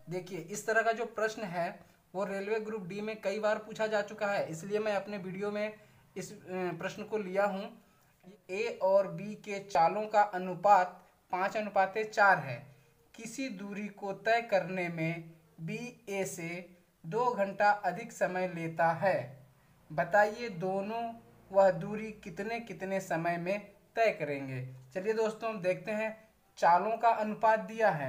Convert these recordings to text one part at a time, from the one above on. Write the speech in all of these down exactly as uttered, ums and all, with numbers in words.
देखिए इस तरह का जो प्रश्न है वो रेलवे ग्रुप डी में कई बार पूछा जा चुका है, इसलिए मैं अपने वीडियो में इस प्रश्न को लिया हूँ। ए और बी के चालों का अनुपात पाँच अनुपाते चार है। किसी दूरी को तय करने में बी ए से दो घंटा अधिक समय लेता है। बताइए दोनों वह दूरी कितने कितने समय में तय करेंगे। चलिए दोस्तों हम देखते हैं। चालों का अनुपात दिया है,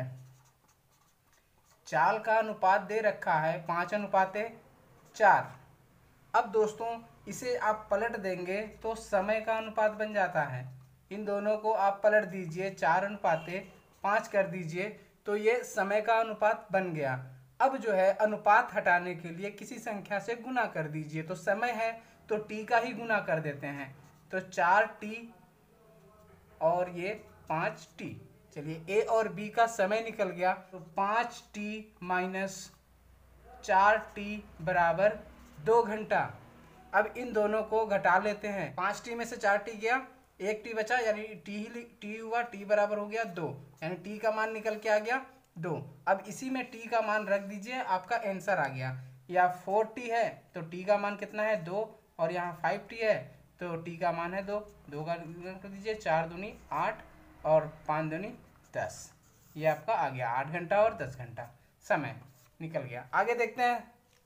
चाल का अनुपात दे रखा है पाँच अनुपाते चार। अब दोस्तों इसे आप पलट देंगे तो समय का अनुपात बन जाता है। इन दोनों को आप पलट दीजिए, चार अनुपाते पाँच कर दीजिए तो ये समय का अनुपात बन गया। अब जो है अनुपात हटाने के लिए किसी संख्या से गुना कर दीजिए, तो समय है तो टी का ही गुना कर देते हैं, तो चार टी और ये पाँच टी। चलिए ए और बी का समय निकल गया, तो पाँच टी माइनस चार टी बराबर दो घंटा। अब इन दोनों को घटा लेते हैं, पाँच टी में से चार टी गया, एक टी बचा, यानी टी ही टी हुआ, टी बराबर हो गया दो, यानी टी का मान निकल के आ गया दो। अब इसी में टी का मान रख दीजिए, आपका आंसर आ गया। या फोर टी है तो टी का मान कितना है दो, और यहाँ फाइव टी है तो टी का मान है दो, दो का गुणन कर दीजिए, चार दूनी आठ और पाँच दूनी दस। ये आपका आ गया आठ घंटा और दस घंटा समय निकल गया। आगे देखते हैं।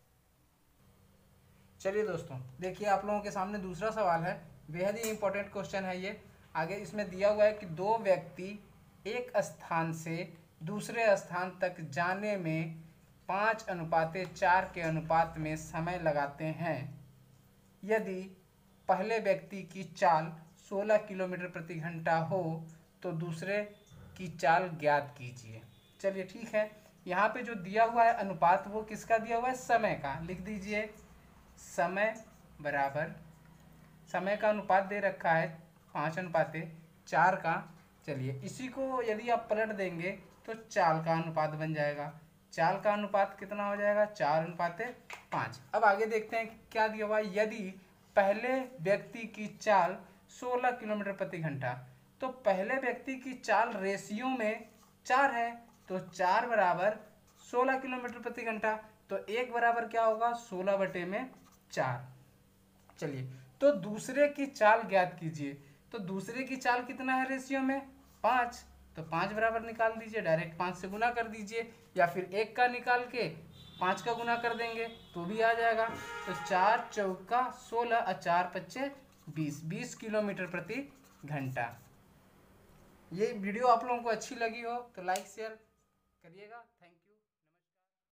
चलिए दोस्तों देखिए आप लोगों के सामने दूसरा सवाल है, बेहद ही इंपॉर्टेंट क्वेश्चन है ये। आगे इसमें दिया हुआ है कि दो व्यक्ति एक स्थान से दूसरे स्थान तक जाने में पाँच अनुपाते चार के अनुपात में समय लगाते हैं। यदि पहले व्यक्ति की चाल सोलह किलोमीटर प्रति घंटा हो तो दूसरे की चाल ज्ञात कीजिए। चलिए ठीक है, यहाँ पे जो दिया हुआ है अनुपात वो किसका दिया हुआ है, समय का। लिख दीजिए समय बराबर, समय का अनुपात दे रखा है पाँच अनुपाते चार का। चलिए इसी को यदि आप पलट देंगे तो चाल का अनुपात बन जाएगा। चाल का अनुपात कितना हो जाएगा, चार अनुपाते पाँच। अब आगे देखते हैं क्या दिया हुआ है। यदि पहले व्यक्ति की चाल सोलह किलोमीटर प्रति घंटा, तो पहले व्यक्ति की चाल रेशियो में चार है, तो चार बराबर सोलह किलोमीटर प्रति घंटा, तो एक बराबर क्या होगा, सोलह बटे में चार। चलिए तो दूसरे की चाल ज्ञात कीजिए, तो दूसरे की चाल कितना है रेशियो में, पाँच, तो पाँच बराबर निकाल दीजिए, डायरेक्ट पाँच से गुना कर दीजिए, या फिर एक का निकाल के पाँच का गुना कर देंगे तो भी आ जाएगा। तो चार चौका सोलह और चार पच्चे बीस, बीस किलोमीटर प्रति घंटा। ये वीडियो आप लोगों को अच्छी लगी हो तो लाइक शेयर करिएगा।